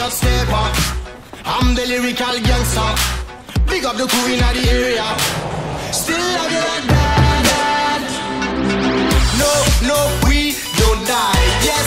not stepper. I'm the lyrical gangster. Big up the crew in the area. Still love you like that. No, no, we don't die. Yes,